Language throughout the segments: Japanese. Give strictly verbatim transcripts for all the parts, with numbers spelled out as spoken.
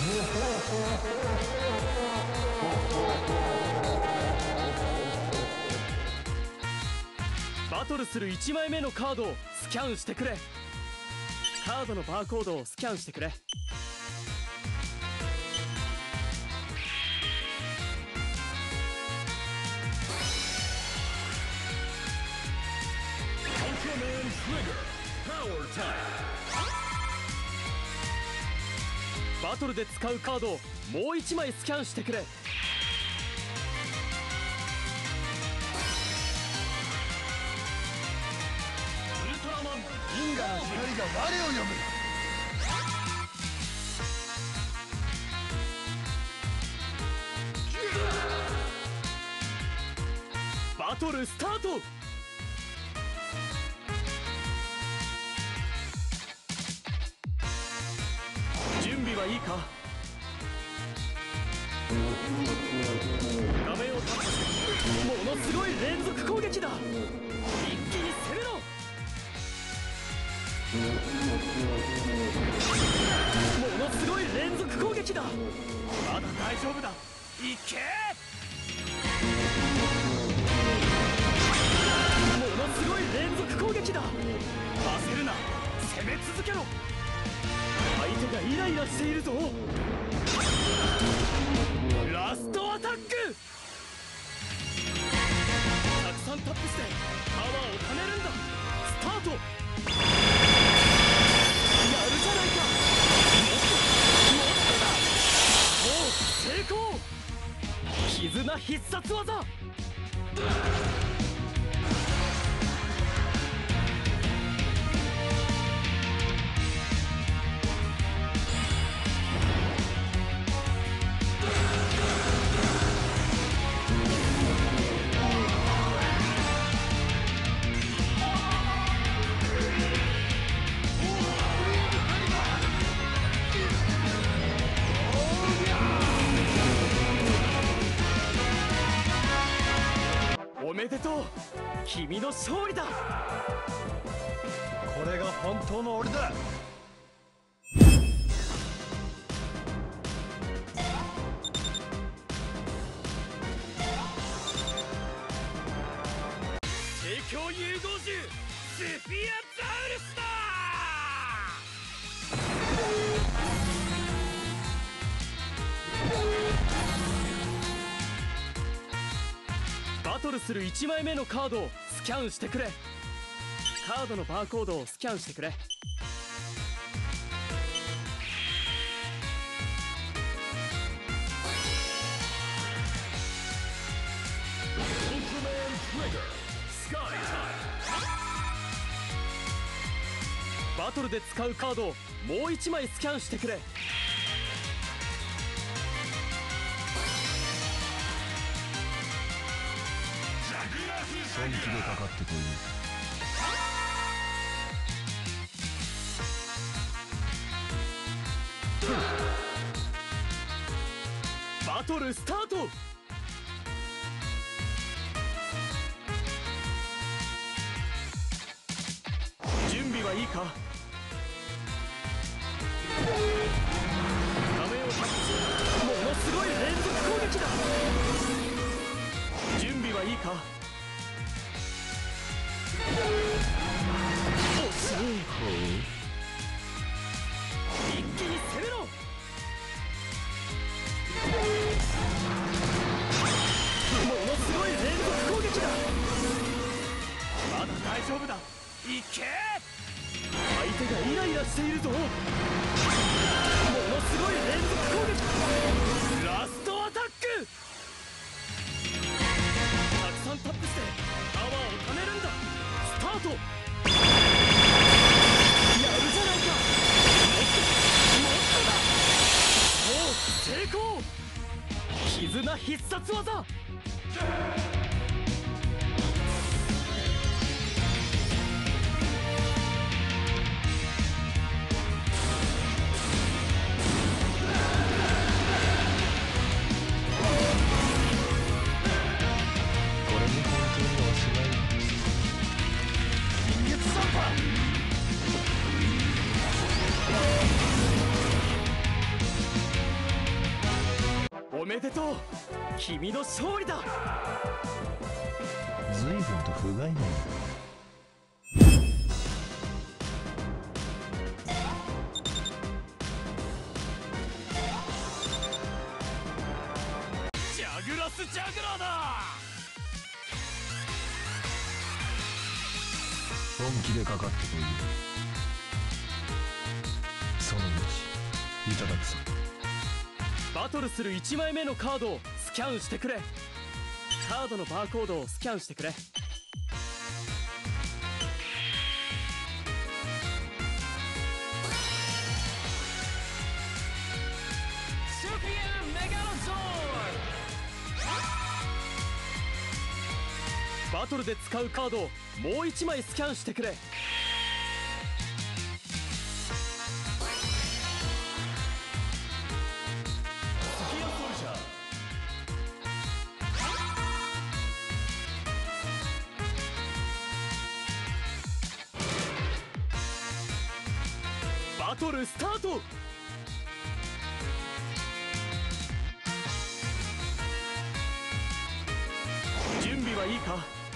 バトルするいちまいめのカードをスキャンしてくれ。カードのバーコードをスキャンしてくれ。バトルで使うカードをもういちまいスキャンしてくれ。 銀河の光が我を呼ぶ。 バトルスタート。準備はいいか。画面をタップしてものすごい連続攻撃だ。一気に攻めろ。ものすごい連続攻撃だ。まだ大丈夫だ。いけ。ものすごい連続攻撃だ。焦るな、攻め続けろ。相手がイライラしているぞ。ラストアタック。たくさんタップしてパワーを貯めるんだ。スタート。やるじゃないか。もっともっとだ。おう、成功。絆必殺技。おめでとう。君の勝利だ。 これが本当の俺だ。 帝京融合獣スフィアザウルスだ。バトルするいちまいめのカードをスキャンしてくれ。カードのバーコードをスキャンしてくれ。バトルで使うカードをもういちまいスキャンしてくれ。 本気でかかってこい。 バトルスタート。準備はいいか。画面をタッチしものすごい連続攻撃だ。準備はいいか。惜しい。一気に攻めろ。ものすごい連続攻撃だ。まだ大丈夫だ。いけ。相手がイライラしているぞ。ものすごい連続攻撃。ラストアタック。たくさんタップしてパワーを貯めるんだ。スタート。やるじゃないか。もっともっとだ。おう、成功。絆必殺技。 おめでとう、君の勝利だ。 随分と不甲斐ない。 ジャグラスジャグラーだ。 本気でかかってこいよ。その命いただくぞ。 バトルするいちまいめのカードをスキャンしてくれ。カードのバーコードをスキャンしてくれ。スーピアメガロゾーン。バトルで使うカードをもういちまいスキャンしてくれ。バトルスタート。準備はいいか。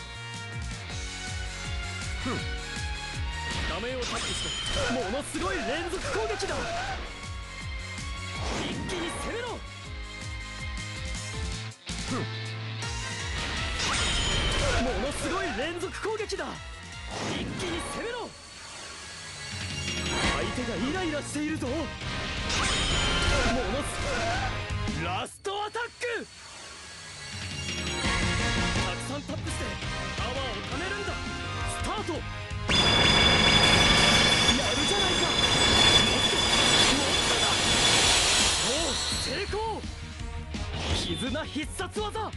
ふん、画面をタッチしてものすごい連続攻撃だ。一気に攻めろ。ふん、ものすごい連続攻撃だ。一気に攻めろ。相手がイライラしているぞ。ものすラストアタック。たくさんタップしてパワーを貯めるんだ。スタート。やるじゃないか。もっともっとだ。おう、成功。絆必殺技。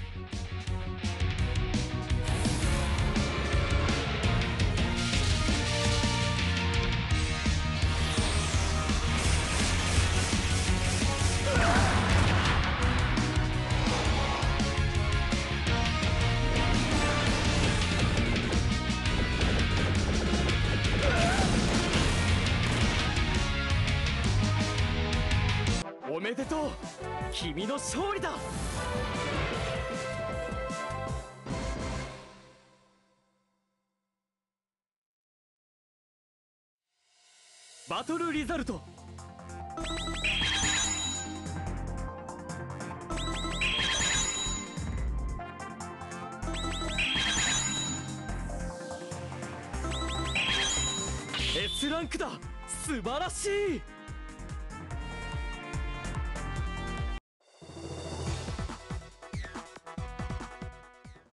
おめでとう、君の勝利だ。バトルリザルト。エス ランクだ。素晴らしい。